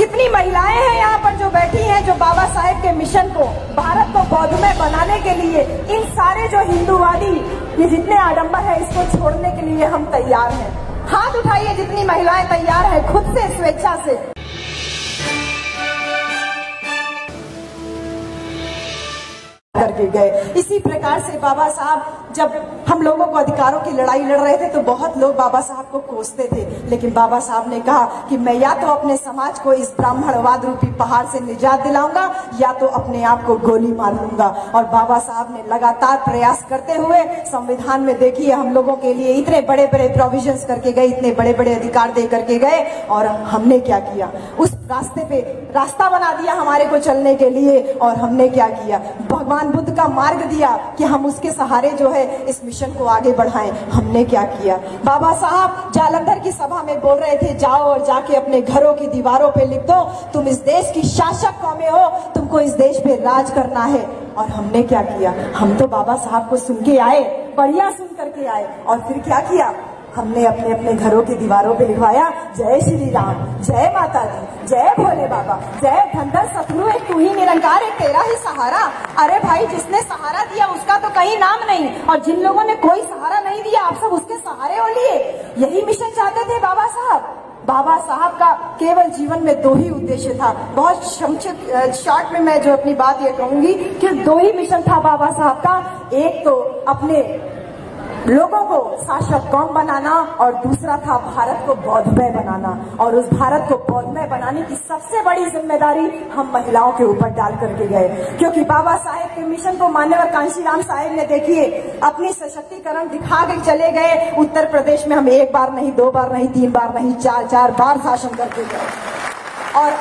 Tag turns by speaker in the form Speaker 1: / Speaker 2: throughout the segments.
Speaker 1: कितनी महिलाएं हैं यहाँ पर जो बैठी हैं, जो बाबा साहेब के मिशन को, भारत को बौद्धमय बनाने के लिए, इन सारे जो हिंदूवादी ये जितने आडंबर है इसको छोड़ने के लिए हम तैयार हैं। हाथ उठाइए जितनी महिलाएं तैयार है खुद से, स्वेच्छा से। करके गए। इसी प्रकार से बाबा साहब जब हम लोगों को अधिकारों की लड़ाई लड़ रहे थे तो बहुत लोग बाबा साहब को कोसते थे, लेकिन बाबा साहब ने कहा कि मैं या तो अपने समाज को इस ब्राह्मणवाद रूपी पहाड़ से निजात दिलाऊंगा या तो अपने आप को गोली मार लूंगा। और बाबा साहब ने लगातार प्रयास करते हुए संविधान में देखिए हम लोगों के लिए इतने बड़े बड़े प्रोविजंस करके गए, इतने बड़े बड़े अधिकार दे करके गए। और हमने क्या किया, उस रास्ते पे रास्ता बना दिया हमारे को चलने के लिए। और हमने क्या किया, भगवान बुद्ध का मार्ग दिया कि हम उसके सहारे जो है इस मिशन को आगे बढ़ाएं। हमने क्या किया, बाबा साहब जालंधर की सभा में बोल रहे थे, जाओ और जाके अपने घरों की दीवारों पे लिख दो तुम इस देश की शासक कौमें हो, तुमको इस देश पे राज करना है। और हमने क्या किया, हम तो बाबा साहब को सुन के आए, बढ़िया सुन करके आए। और फिर क्या किया, हमने अपने अपने घरों की दीवारों पे लिखवाया, जय श्री राम, जय माता दी, जय भोले बाबा, जय धनधर सतगुरु, एक तू ही निरंकार, एक तेरा ही सहारा। अरे भाई, जिसने सहारा दिया उसका तो कहीं नाम नहीं, और जिन लोगों ने कोई सहारा नहीं दिया आप सब उसके सहारे हो लिए। यही मिशन चाहते थे बाबा साहब। बाबा साहब का केवल जीवन में दो ही उद्देश्य था। बहुत संक्षिप्त शॉर्ट में मैं जो अपनी बात ये कहूंगी कि दो ही मिशन था बाबा साहब का। एक तो अपने लोगों को शासक कौम बनाना और दूसरा था भारत को बौद्धमय बनाना। और उस भारत को बौद्धमय बनाने की सबसे बड़ी जिम्मेदारी हम महिलाओं के ऊपर डाल करके गए, क्योंकि बाबा साहेब के मिशन को मान्यवर कांशीराम साहेब ने देखिए अपनी सशक्तिकरण दिखा के चले गए। उत्तर प्रदेश में हम एक बार नहीं, दो बार नहीं, तीन बार नहीं, चार बार शासन करके गए। और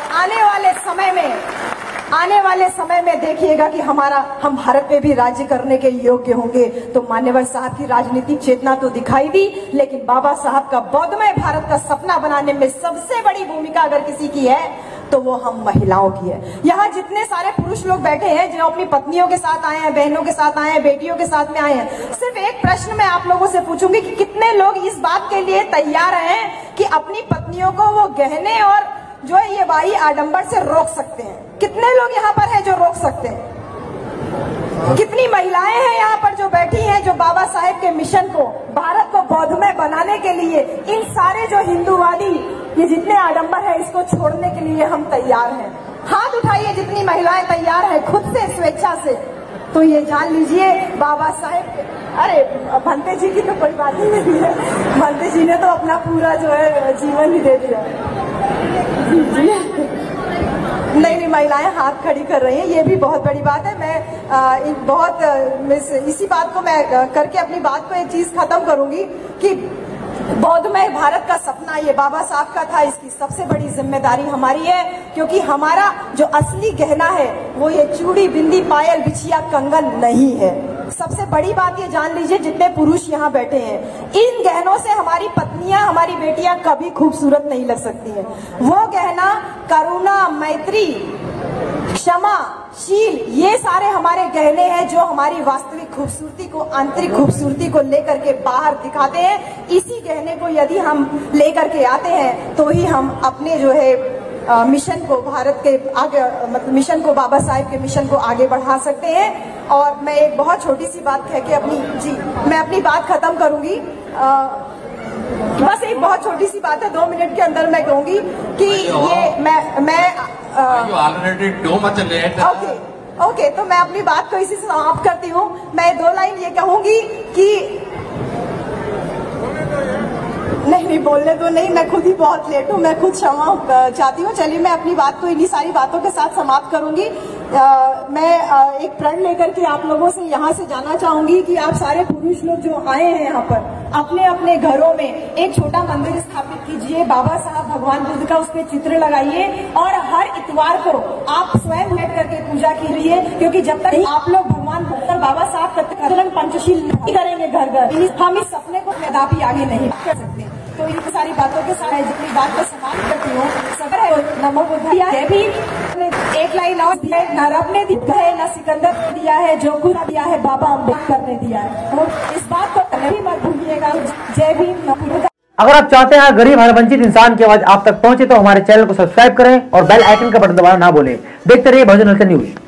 Speaker 1: आने वाले समय में देखिएगा कि हम भारत पे भी राज्य करने के योग्य होंगे। तो मान्यवर साहब की राजनीतिक चेतना तो दिखाई दी, लेकिन बाबा साहब का बौद्धमय भारत का सपना बनाने में सबसे बड़ी भूमिका अगर किसी की है तो वो हम महिलाओं की है। यहाँ जितने सारे पुरुष लोग बैठे हैं जो अपनी पत्नियों के साथ आए हैं, बहनों के साथ आए हैं, बेटियों के साथ में आए हैं, सिर्फ एक प्रश्न मैं आप लोगों से पूछूंगी कि कितने लोग इस बात के लिए तैयार हैं कि अपनी पत्नियों को वो गहने और जो है ये बाई आडंबर से रोक सकते हैं? कितने लोग यहाँ पर हैं जो रोक सकते हैं? कितनी महिलाएं हैं यहाँ पर जो बैठी हैं, जो बाबा साहेब के मिशन को, भारत को बौद्धमय बनाने के लिए, इन सारे जो हिंदूवादी ये जितने आडंबर है इसको छोड़ने के लिए हम तैयार हैं। हाथ उठाइए जितनी महिलाएं तैयार है खुद से, स्वेच्छा से। तो ये जान लीजिए बाबा साहेब, अरे भंते जी की तो कोई बात ही नहीं है, भंते जी ने तो अपना पूरा जो है जीवन ही दे दिया। नहीं, महिलाएं हाथ खड़ी कर रही हैं, ये भी बहुत बड़ी बात है। मैं इसी बात को मैं करके अपनी बात को एक चीज खत्म करूंगी कि बौद्धमय भारत का सपना ये बाबा साहब का था, इसकी सबसे बड़ी जिम्मेदारी हमारी है, क्योंकि हमारा जो असली गहना है वो ये चूड़ी, बिंदी, पायल, बिछिया, कंगन नहीं है। सबसे बड़ी बात ये जान लीजिए, जितने पुरुष यहाँ बैठे हैं, इन गहनों से हमारी पत्नियां, हमारी बेटियां कभी खूबसूरत नहीं लग सकती हैं। वो गहना करुणा, मैत्री, क्षमा, शील, ये सारे हमारे गहने हैं जो हमारी वास्तविक खूबसूरती को, आंतरिक खूबसूरती को लेकर के बाहर दिखाते हैं। इसी गहने को यदि हम लेकर के आते हैं तो ही हम अपने जो है मिशन को, भारत के आगे, मतलब मिशन को, बाबा साहेब के मिशन को आगे बढ़ा सकते हैं। और मैं एक बहुत छोटी सी बात कह के मैं अपनी बात खत्म करूंगी। बस एक बहुत छोटी सी बात है, 2 मिनट के अंदर मैं कहूंगी कि ये मैं ओके, तो मैं अपनी बात को इसी से समाप्त करती हूँ। मैं 2 लाइन ये कहूंगी कि नहीं बोलने दो, नहीं, मैं खुद ही बहुत लेट हूँ, मैं खुद क्षमा चाहती हूँ। चलिए मैं अपनी बात को इन्हीं सारी बातों के साथ समाप्त करूंगी। मैं एक प्रण लेकर के आप लोगों से यहाँ से जाना चाहूंगी कि आप सारे पुरुष लोग जो आए हैं यहाँ पर, अपने अपने घरों में एक छोटा मंदिर स्थापित कीजिए, बाबा साहब भगवान बुद्ध का उस पर चित्र लगाइए और हर इतवार को आप स्वयं बैठ करके पूजा कीजिए, क्योंकि जब तक आप लोग भगवान बुद्ध, बाबा साहब का पंचशील नहीं करेंगे घर घर, हम इस सपने को कदापि आगे नहीं कर सकते। तो इन सारी बातों के साथ जितनी बात को समाप्त करती हूँ, सबर नमो बुद्धाय। जय भीम। एक लाइन और दिया है, न रब ने दिया है, न सिकंदर ने दिया है, जो कुछ दिया है बाबा अम्बेडकर ने दिया है। तो इस बात को कभी मत भूलिएगा। जय भीम।
Speaker 2: अगर आप चाहते हैं गरीब हर वंचित इंसान की आवाज आप तक पहुंचे तो हमारे चैनल को सब्सक्राइब करें और बेल आइकन का बटन दबाना ना भूलें। देखते रहिए बहुजन हलचल न्यूज।